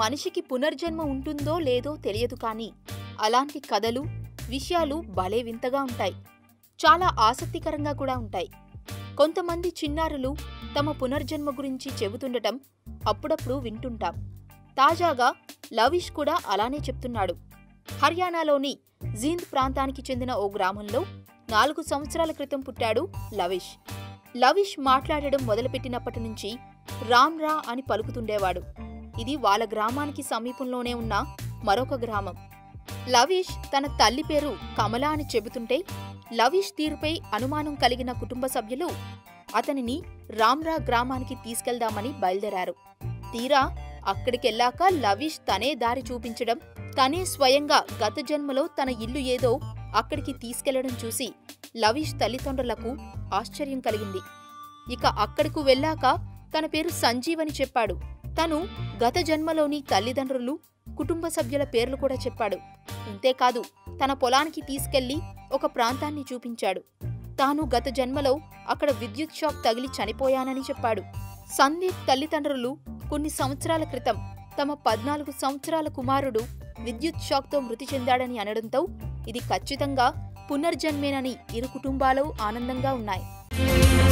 మనిషికి పునర్జన్మ ఉంటుందో లేదో తెలియదు కానీ అలాంటి కథలు, విషయాలు భలే వింతగా ఉంటాయి. చాలా ఆసక్తికరంగా కూడా ఉంటాయి. కొంతమంది చిన్నారులు తమ పునర్జన్మ గురించి చెబుతుండటం అప్పుడప్పుడు వింటుంటాం. తాజాగా లవిష్ కూడా అలానే చెప్తున్నాడు. హర్యానాలోని జీంద్ ప్రాంతానికి చెందిన ఓ గ్రామంలో 4 సంవత్సరాల క్రితం పుట్టాడు లవిష్. లవిష్ మాట్లాడడం మొదలుపెట్టినప్పటి నుంచి రామ్ రా అని పలుకుతుండేవాడు. ఇది వాళ్ళ గ్రామానికి సమీపంలోనే ఉన్న మరొక గ్రామం. లవిష్ తన తల్లి పేరు కమల అని చెబుతుంటే లవిష్ తీరుపై అనుమానం కలిగిన కుటుంబ సభ్యులు అతనిని రామ్రా గ్రామానికి తీసుకెళ్దామని బయలుదేరారు. తీరా అక్కడికెళ్లాక లవిష్ తనే దారి చూపించడం, తనే స్వయంగా గత జన్మలో తన ఇల్లు ఏదో అక్కడికి తీసుకెళ్లడం చూసి లవిష్ తల్లిదండ్రులకు ఆశ్చర్యం కలిగింది. ఇక అక్కడకు వెళ్ళాక తన పేరు సంజీవ్ అని చెప్పాడు. తను గత జన్మలోని తల్లిదండ్రులు, కుటుంబ సభ్యుల పేర్లు కూడా చెప్పాడు. ఇంతేకాదు తన పొలానికి తీసుకెళ్లి ఒక ప్రాంతాన్ని చూపించాడు. తాను గత జన్మలో అక్కడ విద్యుత్ షాక్ తగిలి చనిపోయానని చెప్పాడు. సందీప్ తల్లిదండ్రులు కొన్ని సంవత్సరాల క్రితం తమ 14 సంవత్సరాల కుమారుడు విద్యుత్ షాక్తో మృతి చెందాడని అనడంతో ఇది ఖచ్చితంగా పునర్జన్మేనని ఇరు కుటుంబాలు ఆనందంగా ఉన్నాయి.